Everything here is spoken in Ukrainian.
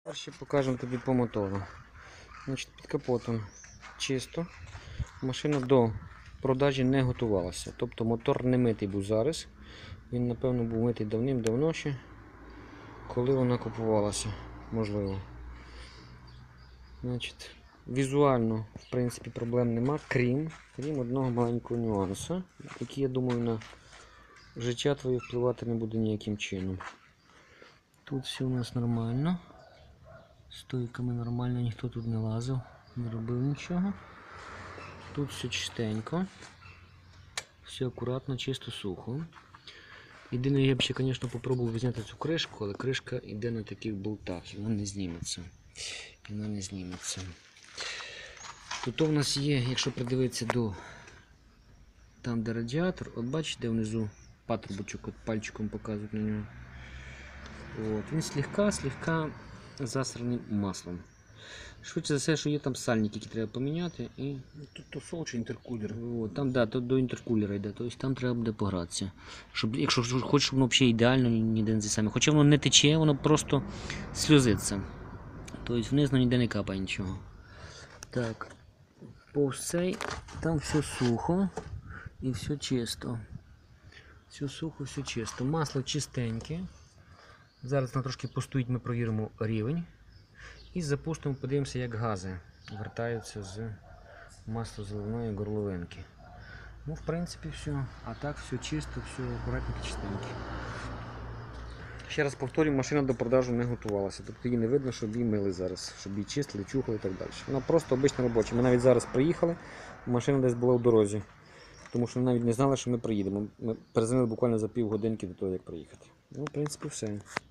Ще покажемо тобі по мотору. Значить, під капотом чисто. Машина до продажі не готувалася. Тобто мотор не митий був зараз. Він, напевно, був митий давним-давно ще, коли вона купувалася, можливо. Значить, візуально, в принципі, проблем нема, крім одного маленького нюансу, який, я думаю, на життя твоє впливати не буде ніяким чином. Тут все у нас нормально. Стойками нормально, ніхто тут не лазив, не робив нічого. Тут все чистенько. Все акуратно, чисто, сухо. Єдине, я б ще, звісно, спробував зняти цю кришку, але кришка йде на таких болтах і вона не зніметься. Тут у нас є, якщо придивитися до там, де радіатор, от бачите, де внизу патрубочок, от пальчиком показують на нього. От, він слегка засраний маслом. Швидше за все, що є там сальник, який треба поміняти. І тут тусол чи інтеркулер. от, там, да, тут до інтеркулера йде, тобто там треба буде погратися. Щоб, якщо хочеш, щоб воно взагалі ідеально ніде не саме. Хоча воно не тече, воно просто сльозиться. Тобто вниз ніде не капає нічого. Так, повз цей, там все сухо і все чисто. Все сухо, все чисто. Масло чистеньке. Зараз воно трошки постоїть, ми провіримо рівень. І запустимо, подивимося, як гази вертаються з маслозаливної горловинки. Ну, в принципі, все. А так, все чисто, все акуратненько, чистенько. Ще раз повторюю, машина до продажу не готувалася. Тобто її не видно, щоб її мили зараз, щоб її чистили, чухали і так далі. Вона просто обична робоча. Ми навіть зараз приїхали, машина десь була в дорозі. Тому що ми навіть не знали, що ми приїдемо. Ми перезвонили буквально за півгодинки до того, як приїхати. Ну, в принципі, все.